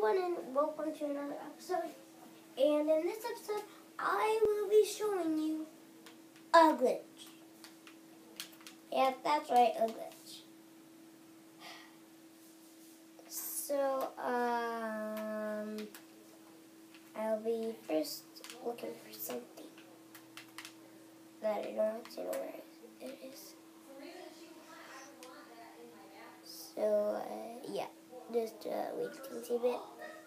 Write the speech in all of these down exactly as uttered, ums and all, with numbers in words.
everyone, and welcome to another episode. And in this episode, I will be showing you a glitch. Yeah, that's right, a glitch. So, um, I'll be first looking for something that I don't actually know where it is. So, uh, yeah, just uh, wait a teensy bit.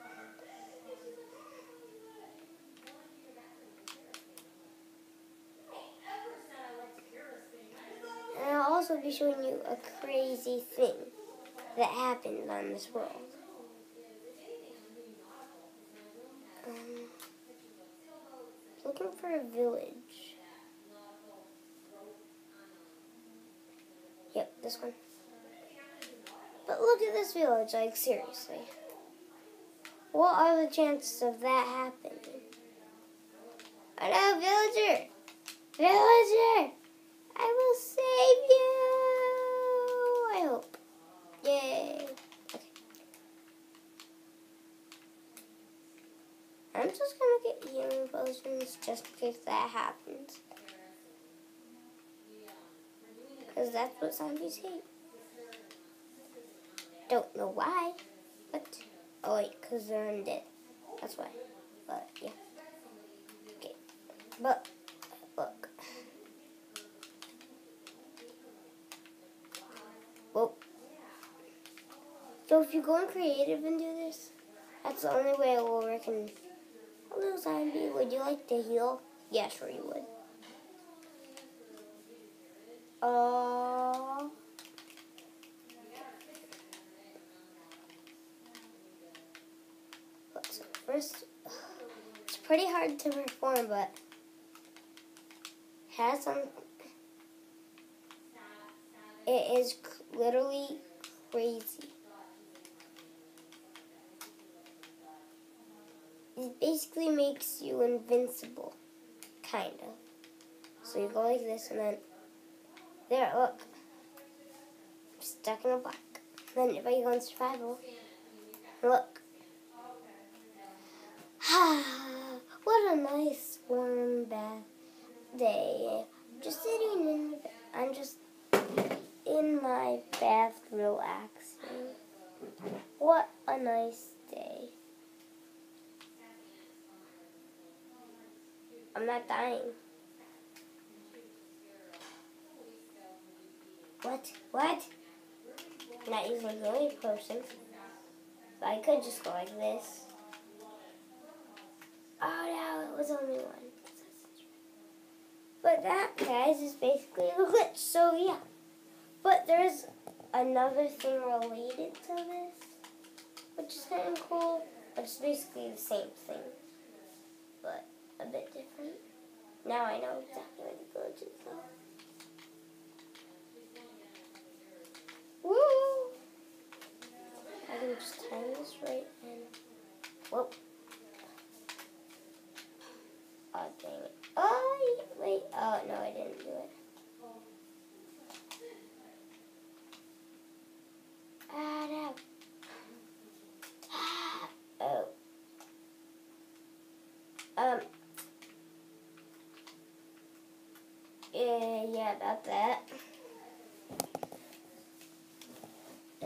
And I'll also be showing you a crazy thing that happened on this world. Um, looking for a village. Yep, this one. But look at this village, like seriously. What are the chances of that happening? I know, villager! Villager! I will save you! I hope. Yay. Okay. I'm just gonna get healing potions just in case that happens. Because that's what zombies hate. Don't know why, but... Oh wait, because they're undead. That's why. But, yeah. Okay. But, look. Whoa. So if you go in creative and do this, that's the only way it will work. And hello, zombie. Would you like to heal? Yeah, sure you would. Uh... So first, it's pretty hard to perform, but has some. It is literally crazy. It basically makes you invincible, kind of. So you go like this, and then there, look, stuck in a block. Then if I go in survival, look. What a nice warm bath day. Just sitting in the ba- I'm just in my bath relaxing. What a nice day. I'm not dying. What? What? I'm not using a healing potion. So I could just go like this. Oh no, it was only one. But that, guys, is basically a glitch. So yeah. But there's another thing related to this, which is kind of cool. But it's basically the same thing, but a bit different. Now I know exactly where the glitch is, though. Woo! I can just time this right and whoop. Oh dang it! Oh wait! Oh no, I didn't do it. Ah no! Ah, oh. Um. Yeah, yeah, about that. Uh,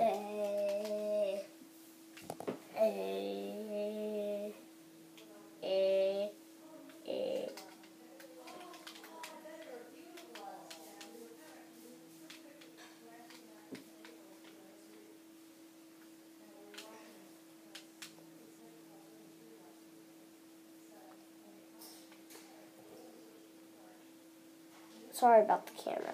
uh, uh, uh, uh. Sorry about the camera.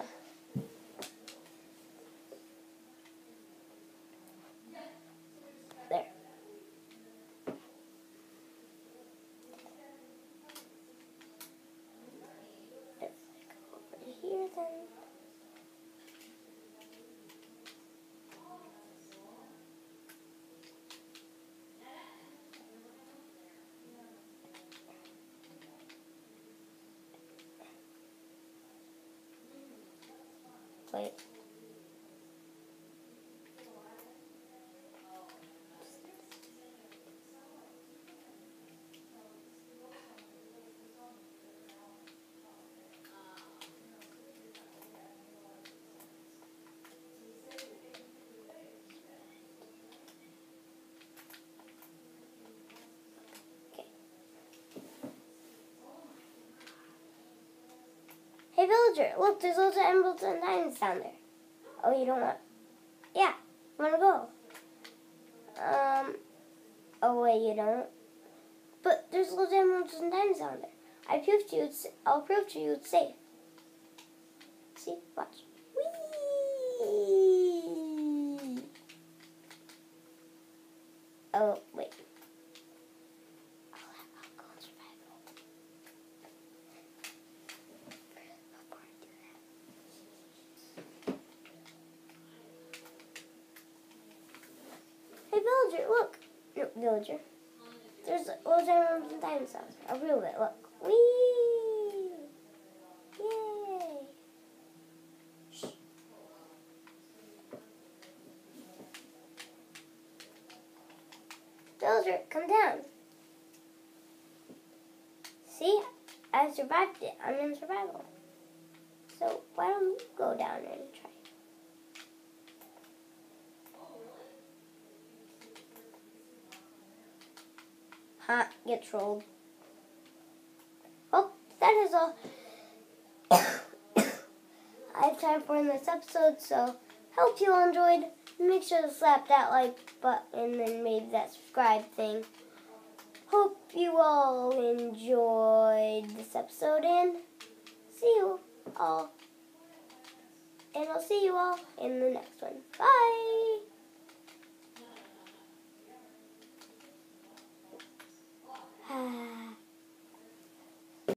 There. Let's go over here then. Wait. Hey, villager, look, there's loads of emeralds and diamonds down there. Oh, you don't want... Yeah, I want to go. Um, oh, wait, you don't? But there's loads of emeralds and diamonds down there. I proved to you it's, I'll prove to you it's safe. See? Watch. Whee! Oh, wait. I'll go and survival. Before I do that. Hey, villager, look. No, villager. There's loads of emeralds and diamonds out there. I'll prove it. Look. Whee! Yay! Shh. Villager, come down. See? I survived it. I'm in survival. So why don't you go down and try? Ha, get trolled. Well, that is all I have time for in this episode, so hope you all enjoyed. Make sure to slap that like button and maybe that subscribe thing. Hope you all enjoyed this episode, and see you all. And I'll see you all in the next one. Bye!